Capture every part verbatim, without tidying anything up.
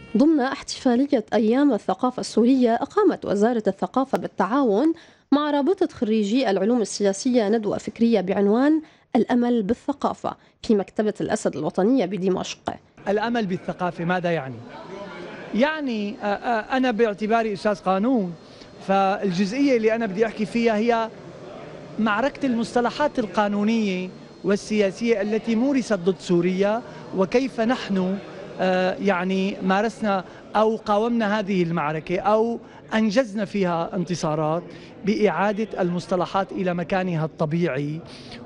ضمن احتفالية أيام الثقافة السورية، أقامت وزارة الثقافة بالتعاون مع رابطة خريجي العلوم السياسية ندوة فكرية بعنوان الأمل بالثقافة في مكتبة الأسد الوطنية بدمشق. الأمل بالثقافة ماذا يعني؟ يعني آه، آه، أنا باعتباري أستاذ قانون، فالجزئية اللي أنا بدي أحكي فيها هي معركة المصطلحات القانونية والسياسية التي مورست ضد سوريا، وكيف نحن آه، يعني مارسنا أو قاومنا هذه المعركة أو أنجزنا فيها انتصارات بإعادة المصطلحات إلى مكانها الطبيعي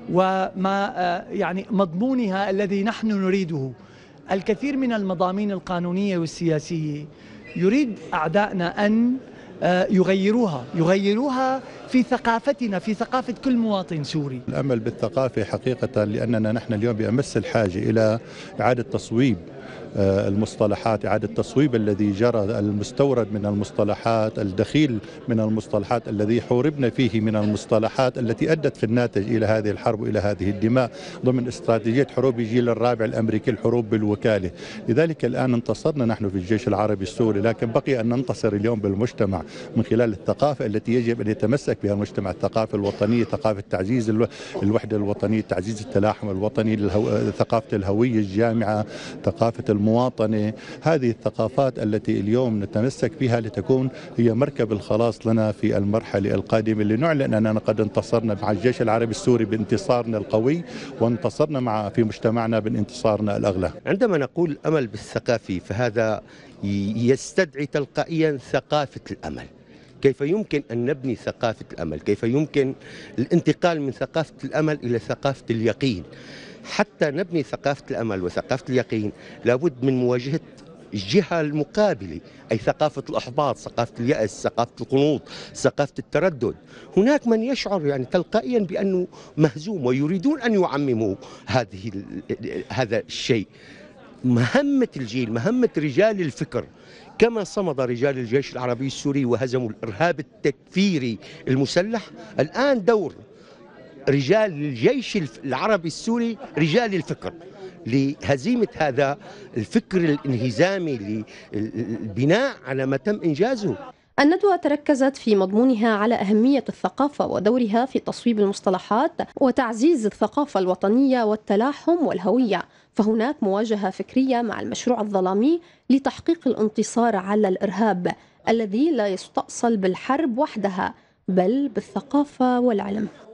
وما آه، يعني مضمونها الذي نحن نريده. الكثير من المضامين القانونية والسياسية يريد أعدائنا أن آه، يغيروها يغيروها في ثقافتنا، في ثقافة كل مواطن سوري. الأمل بالثقافة حقيقة لأننا نحن اليوم بأمس الحاجة إلى إعادة تصويب المصطلحات، إعادة تصويب الذي جرى، المستورد من المصطلحات، الدخيل من المصطلحات الذي حوربنا فيه من المصطلحات التي أدت في الناتج إلى هذه الحرب وإلى هذه الدماء ضمن استراتيجية حروب الجيل الرابع الأمريكي، الحروب بالوكالة. لذلك الآن انتصرنا نحن في الجيش العربي السوري، لكن بقي أن ننتصر اليوم بالمجتمع من خلال الثقافة التي يجب أن يتمسك بها المجتمع، الثقافة الوطنية، ثقافة تعزيز الوحدة الوطنية، تعزيز التلاحم الوطني، ثقافة الهوية الجامعة، ثقافة المواطنة. هذه الثقافات التي اليوم نتمسك بها لتكون هي مركب الخلاص لنا في المرحلة القادمة، لنعلن أننا قد انتصرنا مع الجيش العربي السوري بانتصارنا القوي، وانتصرنا مع في مجتمعنا بانتصارنا الأغلى. عندما نقول أمل بالثقافة فهذا يستدعي تلقائيا ثقافة الأمل. كيف يمكن أن نبني ثقافة الأمل؟ كيف يمكن الانتقال من ثقافة الأمل إلى ثقافة اليقين؟ حتى نبني ثقافة الأمل وثقافة اليقين لابد من مواجهة الجهة المقابلة، أي ثقافة الإحباط، ثقافة اليأس، ثقافة القنوط، ثقافة التردد. هناك من يشعر يعني تلقائيا بأنه مهزوم ويريدون أن يعمموا هذه هذا الشيء. مهمة الجيل، مهمة رجال الفكر، كما صمد رجال الجيش العربي السوري وهزموا الإرهاب التكفيري المسلح، الآن دور رجال الجيش العربي السوري رجال الفكر لهزيمة هذا الفكر الانهزامي، للبناء على ما تم إنجازه. الندوة تركزت في مضمونها على أهمية الثقافة ودورها في تصويب المصطلحات وتعزيز الثقافة الوطنية والتلاحم والهوية، فهناك مواجهة فكرية مع المشروع الظلامي لتحقيق الانتصار على الإرهاب الذي لا يستأصل بالحرب وحدها بل بالثقافة والعلم.